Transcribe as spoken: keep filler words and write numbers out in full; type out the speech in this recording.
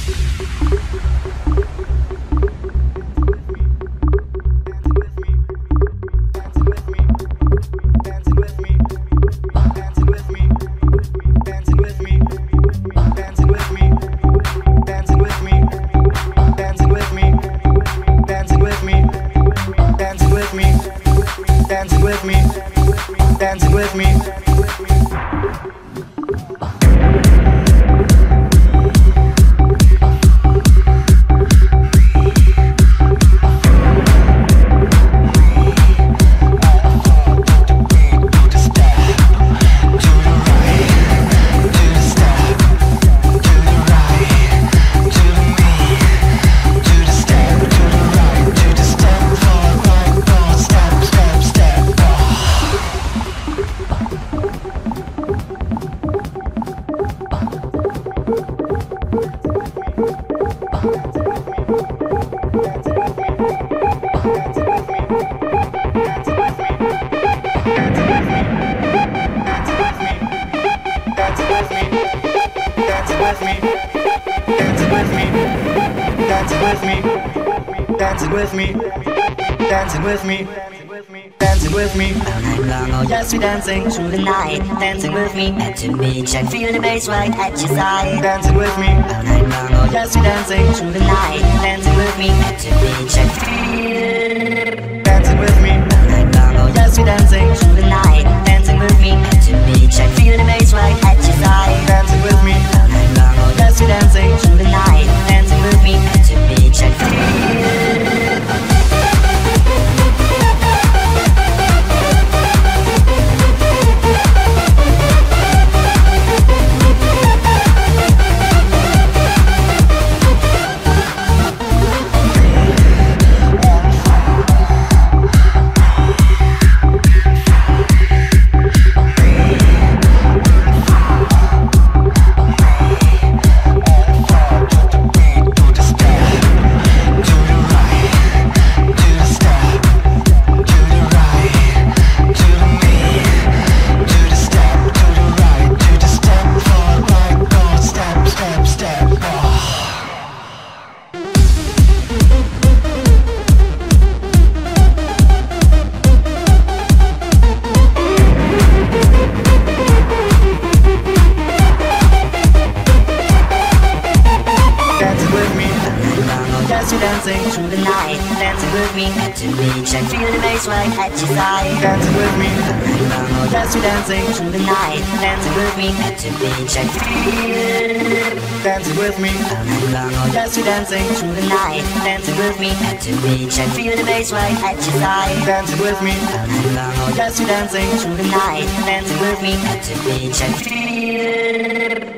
Dancing through the night, dancing with me at the beach. I feel the bass right at your side. Dancing with me all night long. Oh yes, we're dancing through the night, dancing with me at the beach. I feel dancing with me all night long. Oh yes, we're dancing through the night, dancing with me at the beach. I feel the bass right at your side. Dancing with me all night long. Oh yes, we're dancing through the night, dancing with me at the beach. I feel. Dancing through the night, dancing with me at the beach. I feel dancing with me all night long. Oh yes, we're dancing through the night, dancing with me at the beach. I feel the bass right at your side. Dancing with me all night long. Oh yes, we're dancing through the night, dancing with me at the beach. I feel.